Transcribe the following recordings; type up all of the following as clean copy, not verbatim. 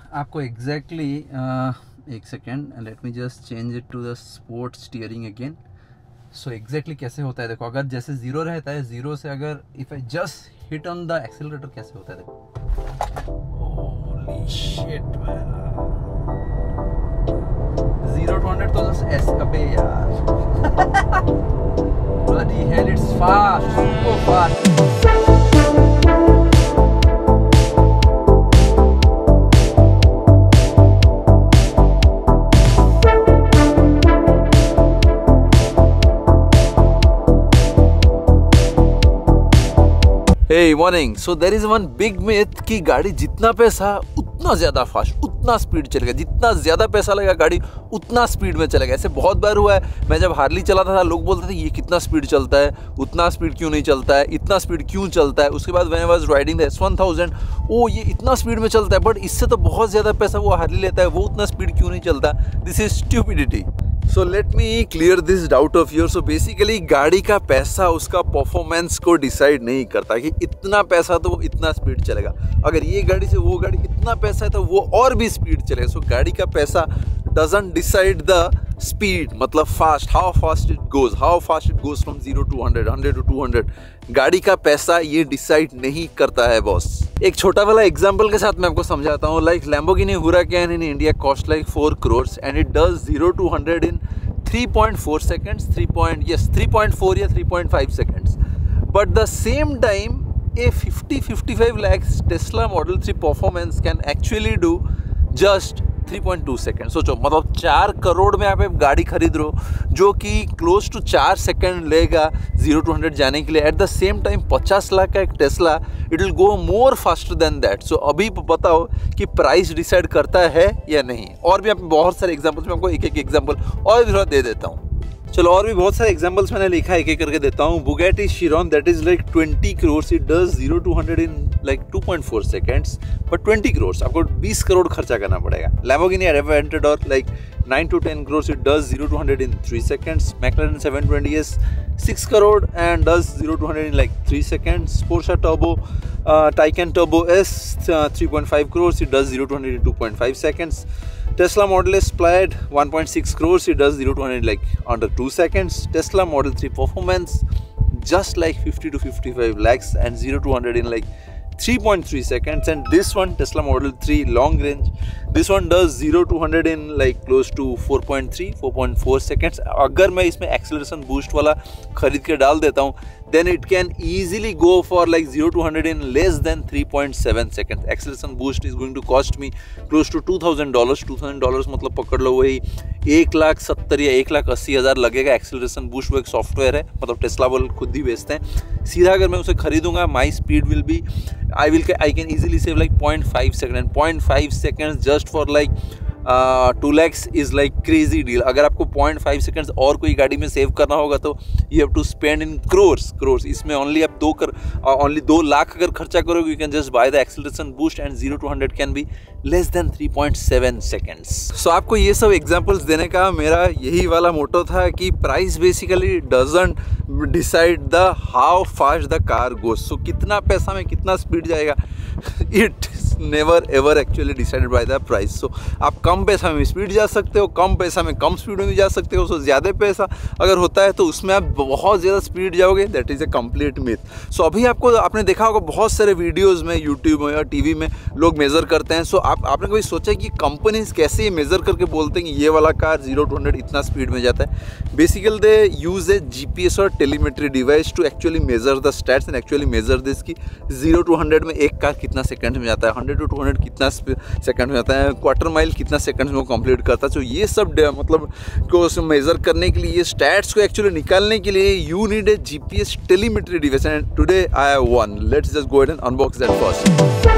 आपको एग्जैक्टली एक second, let me just change it to the sport steering again. So exactly कैसे होता है देखो, अगर जैसे जीरो रहता है, जीरो से अगर if I just hit on the accelerator कैसे होता है देखो। होली शिट मैन, 0 to 100 तो जस्ट ऐसे, अबे यार bloody hell, it's fast, super fast। Hey morning, so there is one big myth कि गाड़ी जितना पैसा उतना ज़्यादा फास्ट, उतना स्पीड चलेगा, जितना ज़्यादा पैसा लगेगा गाड़ी उतना स्पीड में चलेगा। ऐसे बहुत बार हुआ है। मैं जब हार्ली चलाता था लोग बोलते थे ये कितना स्पीड चलता है, उतना स्पीड क्यों नहीं चलता है, इतना स्पीड क्यों चलता है। उसके बाद when I was riding the S1000, oh ये इतना स्पीड में चलता है, बट इससे तो बहुत ज़्यादा पैसा वो हार्ली लेता है, वो उतना स्पीड क्यों नहीं चलता। This is stupidity. So let me clear this doubt of your. So basically गाड़ी का पैसा उसका परफॉर्मेंस को डिसाइड नहीं करता कि इतना पैसा तो वो इतना स्पीड चलेगा, अगर ये गाड़ी से वो गाड़ी इतना पैसा है तो वो और भी स्पीड चलेगा। सो गाड़ी का पैसा doesn't decide the speed, मतलब fast, how fast it goes from 0 to 100, 100 to 200। गाड़ी का पैसा ये डिसाइड नहीं करता है बॉस। एक छोटा वाला एग्जांपल के साथ मैं आपको समझाता हूँ। Like Lamborghini Huracan in India cost like 4 crores and it does 0 to 100 in 3.4 seconds, 3.4 या 3.5 seconds। But the same time a 50-55 lakhs Tesla Model 3 performance can actually do just 3.2 second. सोचो, मतलब 4 करोड़ में आप एक गाड़ी खरीद रहे हो जो कि क्लोज टू 4 सेकेंड लेगा 0 to 100 जाने के लिए। At the same time 50 lakh का एक Tesla it will go more faster than that. So अभी बताओ कि प्राइस डिसाइड करता है या नहीं। और भी आप बहुत सारे एग्जाम्पल्स में आपको एक एक एग्जाम्पल और भी थोड़ा दे देता हूँ। चलो और भी बहुत सारे एग्जांपल्स मैंने लिखा है, एक एक करके देता हूँ। Bugatti Chiron that is like 20 crores, it does 0 to 100 in like 2.4 seconds, but 20 crores आपको 20 करोड़ खर्चा करना पड़ेगा। Lamborghini Aventador like 9 to 10 crores, it does 0 to 100 in 3 seconds। McLaren 720S 6 crore and does 0 to 100 in like 3 seconds। Porsche Turbo Taycan Turbo S 3.5 crores, it does 0 to 100 in 2.5 seconds। Tesla Model S Plaid 1.6 crores, it does 0 to 100 like under 2 seconds। Tesla Model 3 Performance just like 50 to 55 lakhs and 0 to 100 in like 3.3 seconds। And this one Tesla Model 3 long range, this one does 0 to 100 in like close to 4.4 seconds। अगर मैं इसमें acceleration boost वाला खरीद के डाल देता हूँ then it can easily go for like 0 to 100 in less than 3.7 seconds। Acceleration boost is going to cost me close to $2,000। $2,000 मतलब पकड़ लो वही 1,70,000 या 1,80,000 लगेगा। एक्सेलरेशन बूस्ट वो एक सॉफ्टवेयर है, मतलब टेस्ला वाले खुद ही बेचते हैं। सीधा अगर मैं उसे खरीदूंगा my speed will be I can easily save like 0.5 seconds, and 0.5 seconds just for like 2 lakhs is like crazy deal। अगर आपको 0.5 seconds और कोई गाड़ी में सेव करना होगा तो you have to spend in crores। इसमें only आप 2 लाख अगर खर्चा करोगे you can just buy the acceleration boost and 0 to 100 can be less than 3.7 seconds। So आपको ये सब एग्जांपल्स देने का मेरा यही वाला मोटो था कि price basically doesn't decide the how fast the car goes. So कितना पैसा में कितना स्पीड जाएगा it never ever actually decided by the price. So आप कम पैसा में स्पीड जा सकते हो, कम पैसा में कम स्पीड में भी जा सकते हो। सो ज़्यादा पैसा अगर होता है तो उसमें आप बहुत ज़्यादा स्पीड जाओगे, that is a complete myth. So अभी आपने देखा होगा बहुत सारे वीडियोज़ में यूट्यूब में या टीवी में लोग मेज़र करते हैं। सो आपने कभी सोचा कि कंपनीज कैसे ये मेज़र करके बोलते हैं कि ये वाला कार 0 to 100 इतना स्पीड में जाता है। Basically they use a GPS और telemetry device to actually measure the stats and actually measure this कि 0 to 100 में एक कार कितना सेकंड में जाता है, 100 to 200 कितना सेकंड में जाता है, क्वार्टर माइल कितना सेकंड में वो कंप्लीट करता है। तो ये सब मतलब को मेजर करने के लिए, ये स्टैट्स को एक्चुअली निकालने के लिए you need a GPS telemetry device and today I have one. Let's just go ahead and unbox that first.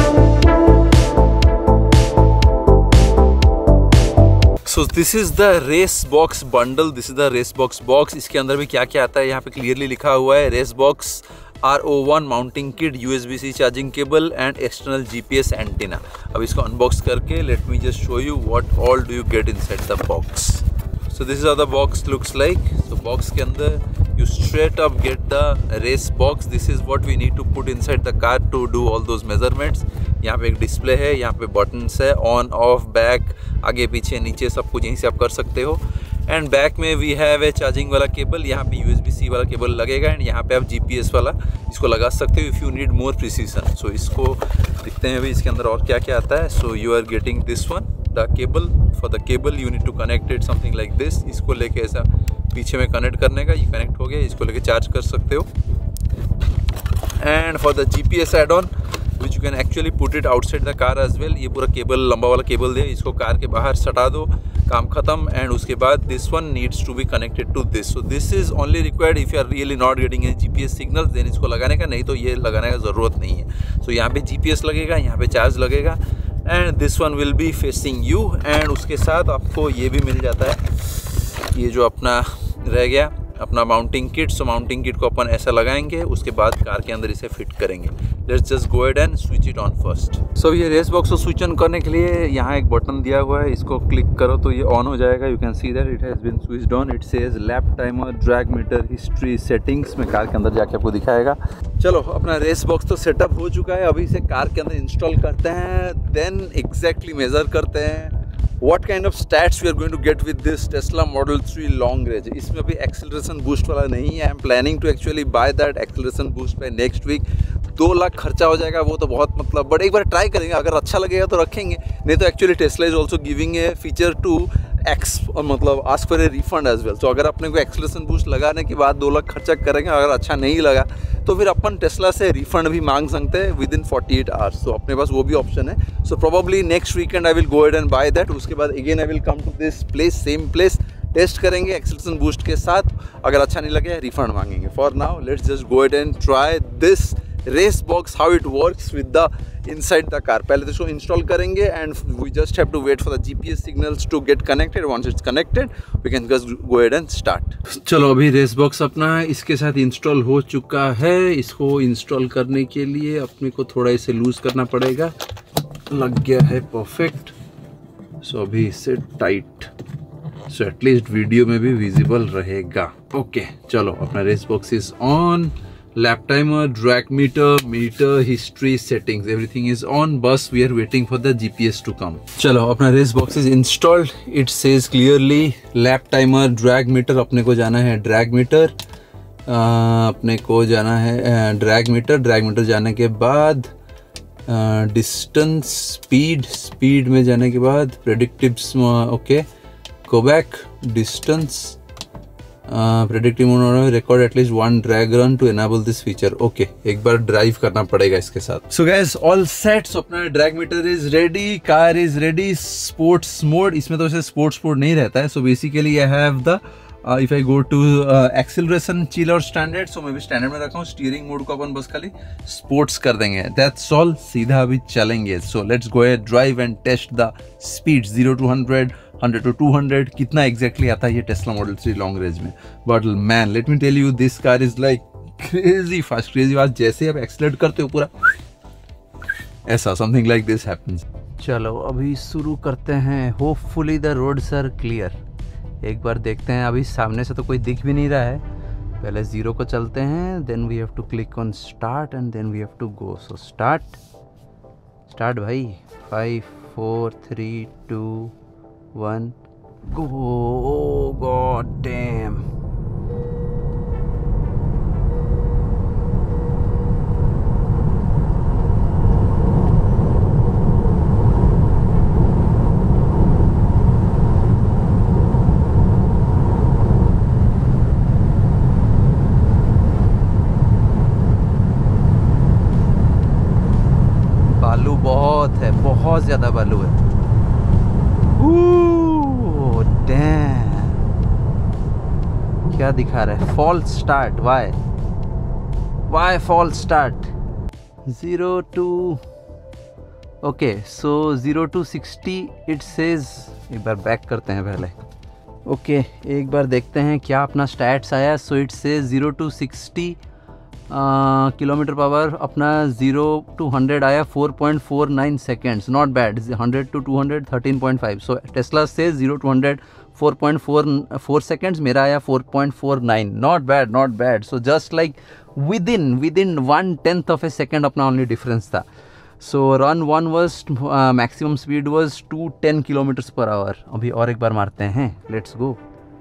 So this is the race box bundle, this is the race box box. इसके अंदर भी क्या क्या आता है यहाँ पे clearly लिखा हुआ है। Race box RO1 mounting kit, USB-C charging cable and external GPS antenna. अब इसको अनबॉक्स करके let me just show you what all do you get inside the box. So this is how the box looks like. So box के अंदर you straight up get the race box. This is what we need to put inside the car to do all those measurements. यहाँ पे एक display है, यहाँ पे buttons है, on off, back, आगे पीछे नीचे सब कुछ यहीं से आप कर सकते हो। एंड बैक में वी हैव ए चार्जिंग वाला केबल, यहाँ पे USB-C वाला केबल लगेगा एंड यहाँ पे आप GPS वाला इसको लगा सकते हो if you need more precision. So इसको देखते हैं अभी इसके अंदर और क्या क्या आता है। So you are getting this one, the cable. For the cable you need to connect it something like this. इसको लेके ऐसा पीछे में कनेक्ट करने का, ये कनेक्ट हो गया, इसको लेके चार्ज कर सकते हो। And for the GPS add on which you can actually put it outside the car as well. ये पूरा केबल लंबा वाला केबल है, इसको कार के बाहर सटा दो, काम खत्म। एंड उसके बाद this one needs to be connected to this. So this is only required if you are really not getting any GPS signal, then इसको लगाने का, नहीं तो ये लगाने का ज़रूरत नहीं है। सो यहाँ पे GPS लगेगा, यहाँ पे चार्ज लगेगा and this one will be facing you. And उसके साथ आपको ये भी मिल जाता है, ये जो अपना रह गया अपना mounting kit. So mounting kit को अपन ऐसा लगाएंगे, उसके बाद कार के अंदर इसे फिट करेंगे। Let's just go ahead and switch it on first. So ये रेस बॉक्स को स्विच ऑन करने के लिए यहाँ एक बटन दिया हुआ है, इसको क्लिक करो तो ये ऑन हो जाएगा। You can see that it has been switched on. It says lap timer, drag meter, history, settings में कार के अंदर जाके आपको दिखाएगा। चलो अपना रेस बॉक्स तो सेटअप हो चुका है, अभी इसे कार के अंदर इंस्टॉल करते हैं, देन एग्जैक्टली मेजर करते हैं what kind of stats we are going to get with this Tesla Model 3 long range। इसमें अभी acceleration boost वाला नहीं है। I am planning to actually buy that acceleration boost by next week। 2 lakh खर्चा हो जाएगा वो तो बहुत, मतलब बट एक बार ट्राई करेंगे, अगर अच्छा लगेगा तो रखेंगे, नहीं तो actually Tesla is also giving a feature to एक्स, मतलब ask for a refund as well. तो अगर अपने को एक्सेलरेशन बूस्ट लगाने के बाद 2 लाख खर्चा करेंगे, अगर अच्छा नहीं लगा तो फिर अपन टेस्ला से रिफंड भी मांग सकते हैं विद इन 48 आवर्स। तो अपने पास वो भी ऑप्शन है। So probably next weekend I will go ahead and buy that. उसके बाद again I will come to this place, same place, test करेंगे एक्सेलरेशन बूस्ट के साथ, अगर अच्छा नहीं लगे रिफंड मांगेंगे। For now let's just go ahead and try this race box, how it works with the inside the car. पहले तो इसको इंस्टॉल करेंगे and we just have to wait for the GPS signals to get connected. Once it's connected we can just go ahead and start. चलो अभी race box अपना इसके साथ install हो चुका है। इसको इंस्टॉल करने के लिए अपने को थोड़ा इसे लूज करना पड़ेगा। लग गया है परफेक्ट। सो अभी इसे टाइट, सो एटलीस्ट वीडियो में भी विजिबल रहेगा। ओके चलो अपना race box is on. lap timer, drag meter, meter, history, settings, everything is on. Bus we are waiting for the GPS to come. चलो अपना race box is installed. It says clearly lap timer, drag meter, अपने को जाना है drag meter, अपने को जाना है ड्रैग मीटर जाने के बाद डिस्टेंस, स्पीड में जाने के बाद predictive, okay go back, distance, predictive mode, record at least 1 drag run to enable this feature. Okay एक बार ड्राइव करना पड़ेगा इसके साथ। So guys all set. So अपना drag meter is ready, car is ready. Sports mode, इसमें तो ऐसे स्पोर्ट्स मोड नहीं रहता है। So basically I have the if I go to acceleration, chill और स्टैंडर्ड, सो मैं भी स्टैंडर्ड में रखा हूँ। स्टीयरिंग मोड को अपन बस खाली स्पोर्ट्स कर देंगे, दैट्स ऑल। सीधा अभी चलेंगे। So let's go ahead, drive and test the speed 0 to 100, 100 to 200 कितना एग्जैक्टली आता है ये टेस्ला मॉडल 3 लॉन्ग रेंज में। But man let me tell you, this car is like crazy fast, crazy fast. जैसे आप एक्सीलरेट करते हो पूरा ऐसा समथिंग लाइक दिस हैपेंस। चलो अभी शुरू करते हैं। Hopefully the roads are clear. एक बार देखते हैं, अभी सामने से तो कोई दिख भी नहीं रहा है। पहले 0 को चलते हैं, then we have to click on start and then we have to go. So start भाई। 5 4 3 2 1 go। oh god damn। बालू बहुत है, बहुत ज्यादा बालू है। डैम, क्या दिखा रहा है? False start. Why false start? 0 to okay, so 0 to 60 it says. एक बार बैक करते हैं पहले। ओके एक बार देखते हैं क्या अपना स्टैट्स आया। So it says 0 to 60 kilometre power. अपना 0 to 100 आया 4.49 seconds, not bad. 100 to 200 13.5। So Tesla से 0 to 100 4.44 सेकेंड्स, मेरा आया 4.49। Not bad. So just like with in 1/10 of a second अपना ओनली डिफरेंस था। So run 1 was maximum speed was 210 kilometres per hour. अभी और एक बार मारते हैं, लेट्स गो।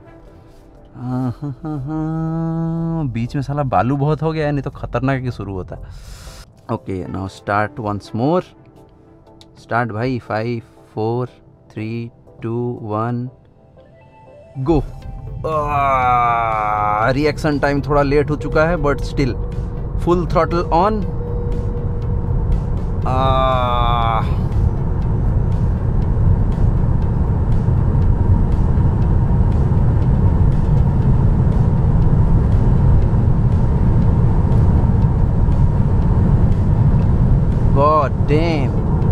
बीच में साला बालू बहुत हो गया है, नहीं तो खतरनाक ही शुरू होता। Okay now start once more. Start भाई, 5 4 3 2 1 गो। रिएक्शन टाइम थोड़ा लेट हो चुका है but still full throttle on. God damn.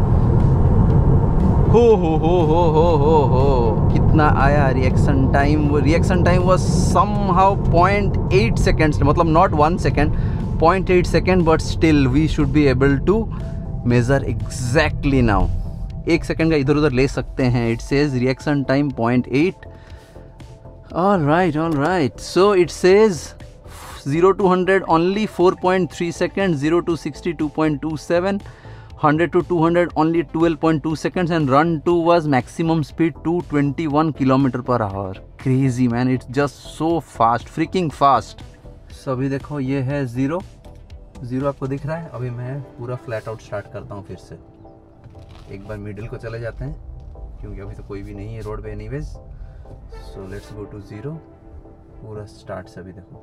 हो कितना आया रिएक्शन टाइम? वो reaction time was somehow 0.8 seconds, मतलब not 1 second, 0.8 second, but still we should be able to measure exactly now. 1 second का इधर उधर ले सकते हैं। It says reaction time 0.8. All right. So it says 0 to 100 only 4.3 seconds, 0 to 60 2.27, 100 to 200 only 12.2 seconds, and run 2 was maximum speed 221 km per hour. Crazy man, it's just so fast, freaking fast. So अभी देखो ये है 0 आपको दिख रहा है। अभी मैं पूरा फ्लैट आउट स्टार्ट करता हूँ फिर से। एक बार मिडिल को चले जाते हैं क्योंकि अभी तो कोई भी नहीं है रोड पे anyways. So let's go to 0, पूरा स्टार्ट से अभी देखो।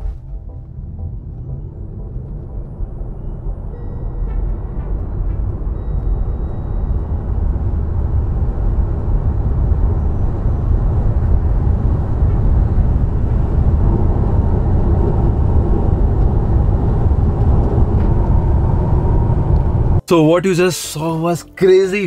So what you just saw was crazy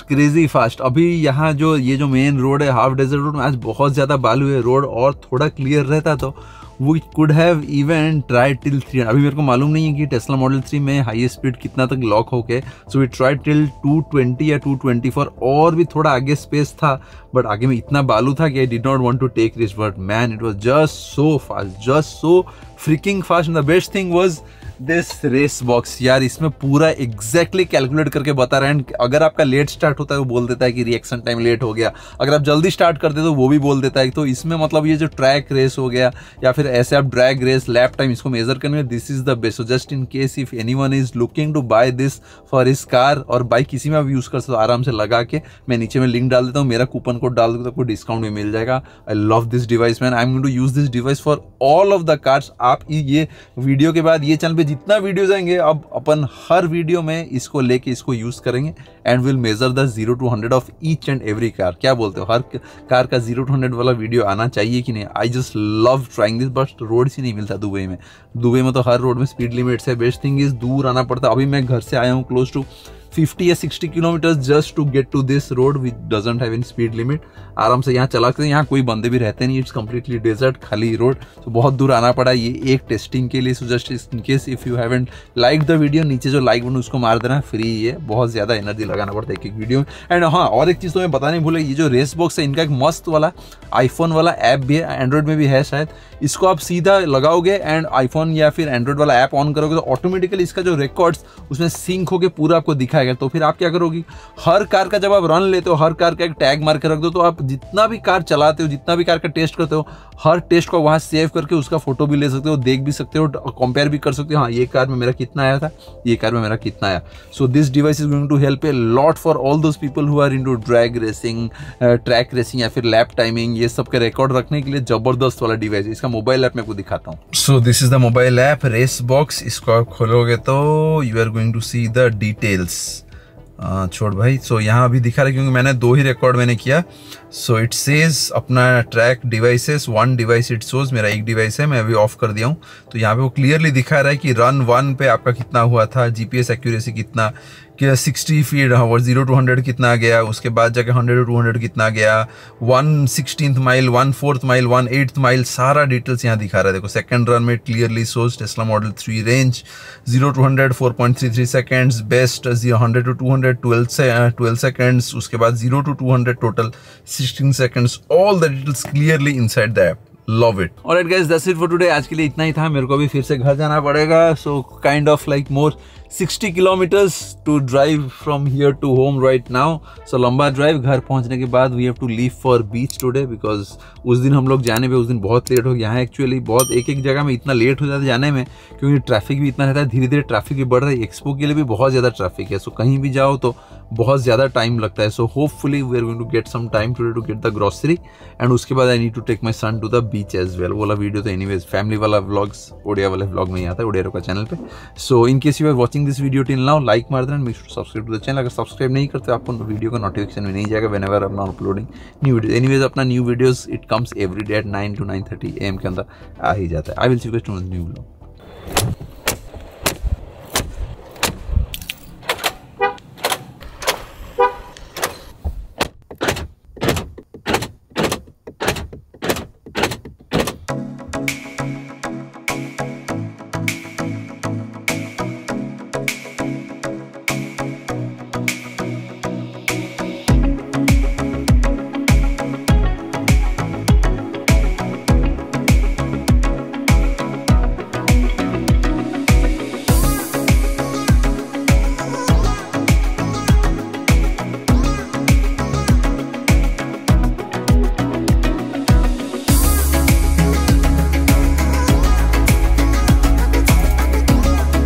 fast. अभी यहाँ ये जो मेन रोड है हाफ डेजर्ट रोड में आज बहुत ज़्यादा बालू है। रोड और थोड़ा क्लियर रहता तो we could have even try till 300। अभी मेरे को मालूम नहीं है कि टेस्ला मॉडल 3 में हाईएस्ट स्पीड कितना तक लॉक हो के। सो वी ट्राई टिल 220 या 224 और भी थोड़ा आगे स्पेस था, बट आगे में इतना बालू था कि I did not want to take risk. But man it was just so fast, just so freaking fast. And the best thing was this race box. यार इसमें पूरा एग्जैक्टली कैलकुलेट करके बता रहे हैं। अगर आपका लेट स्टार्ट होता है वो बोल देता है कि रिएक्शन टाइम लेट हो गया, अगर आप जल्दी स्टार्ट करते तो वो भी बोल देता है। तो इसमें मतलब ये जो ट्रैक रेस हो गया या फिर ऐसे आप ड्रैग रेस, लैप टाइम, इसको मेजर करने में this is the best. So just in case if anyone is looking to buy this for his car और बाइक किसी में भी यूज कर सकते हो, आराम से लगा के मैं नीचे में लिंक डाल देता हूँ, मेरा कूपन कोड डाल देता हूँ, आपको डिस्काउंट भी मिल जाएगा। I love this device man, I am going to use this device for all of the cars. आप ये वीडियो के बाद ये चैनल पे जितना वीडियोज आएंगे अब अपन हर वीडियो में इसको लेके इसको यूज करेंगे and will measure the 0 to 100 of each and every car. क्या बोलते हो, हर कार का 0 to 100 वाला वीडियो आना चाहिए कि नहीं? I just love trying this, but road ही नहीं मिलता दुबई में। दुबई में तो हर रोड में स्पीड लिमिट्स है। बेस्ट थिंग इज दूर आना पड़ता। अभी मैं घर से आया हूँ क्लोज टू 50 या 60 kilometres just to get to this road which doesn't have any speed limit. आराम से यहाँ चला सकते हैं, यहाँ कोई बंदे भी रहते नहीं, इट्स कम्प्लीटली डेजर्ट, खाली रोड। तो बहुत दूर आना पड़ा ये एक टेस्टिंग के लिए। So just in case if you haven't like the video, नीचे जो लाइक बटन उसको मार देना, फ्री है। बहुत ज़्यादा एनर्जी लगाना पड़ता है एक वीडियो में। एंड हाँ, और एक चीज़ तो मैं बताने भूला, ये जो रेस बॉक्स है इनका एक मस्त वाला आईफोन वाला ऐप भी है, एंड्रॉइड में भी है शायद। इसको आप सीधा लगाओगे एंड आईफोन या फिर एंड्रॉइड वाला ऐप ऑन करोगे तो ऑटोमेटिकली इसका जो रिकॉर्ड्स उसमें सिंक होकर पूरा आपको दिखाएगा। तो फिर आप क्या करोगी, हर कार का जब आप रन लेते हो, हर कार का एक टैग मार के रख दो, तो आप जितना भी कार चलाते हो, जितना भी कार का टेस्ट करते हो, हर टेस्ट को वहाँ सेव करके उसका फोटो भी ले सकते हो, देख भी सकते हो, कंपेयर भी कर सकते हो। हाँ, ये कार में मेरा कितना आया था, ये कार में मेरा कितना आया। So this device is going to help a lot for all those people who are into drag racing, track racing या फिर लैप टाइमिंग, ये सब के रिकॉर्ड रखने के लिए जबरदस्त वाला डिवाइस है। इसका मोबाइल ऐप मैं आपको दिखाता हूँ। So this is the mobile app race box. इसको आप खोलोगे तो you are going to see the details. छोड़ भाई। सो यहाँ अभी दिखा रहा है क्योंकि मैंने 2 ही रिकॉर्ड मैंने किया। सो इट सेज अपना track devices, 1 device it shows, मेरा एक डिवाइस है, मैं अभी ऑफ कर दिया हूँ। तो यहाँ पे वो क्लियरली दिखा रहा है कि रन 1 पे आपका कितना हुआ था, जीपीएस एक्यूरेसी कितना, कि 60 फीट 0 to 100 कितना गया, उसके बाद जाके 100 to 200 कितना गया, 1/16 माइल, 1/4 माइल, 1/8 माइल, सारा डिटेल्स यहाँ दिखा रहा है। देखो सेकंड रन में clearly shows Tesla model 3 range 0 to 100 4.33 seconds, best 100 to 200 12 seconds, उसके बाद 0 to 200 total 16 seconds, all the details clearly inside the app. Love it. Alright guys, that's it for today. आज के लिए इतना ही था। मेरे को भी फिर से घर जाना पड़ेगा। So kind of like more 60 kilometers to drive from here to home right now. So लंबा ड्राइव, घर पहुंचने के बाद we have to leave for beach today because उस दिन हम लोग जाने पे उस दिन बहुत लेट हो गया। यहाँ एक्चुअली बहुत एक जगह में इतना लेट हो जाता है जाने में क्योंकि ट्रैफिक भी इतना रहता है, धीरे धीरे ट्रैफिक भी बढ़ रहा है। एक्सपो के लिए भी बहुत ज़्यादा ट्रैफिक है, सो कहीं भी जाओ तो बहुत ज़्यादा टाइम लगता है। So hopefully we are going to get some time today to get the grocery and उसके बाद I need to take my son to the beach as well. वो वाला वीडियो तो एनीवेज फैमिली वाला व्लॉग्स ओडिया वाले vlog में ही आता है, ओडिया का चैनल पे। So in case you are watching this video till now, like मार देना and make sure to subscribe to the channel. अगर सब्सक्राइब नहीं करते आपको वीडियो का नोटिफिकेशन भी नहीं जाएगा whenever I am uploading new video. Anyways अपना new videos it comes every day at 9 to 9:30 AM के अंदर आ ही जाता है। I will see you guys to new vlog.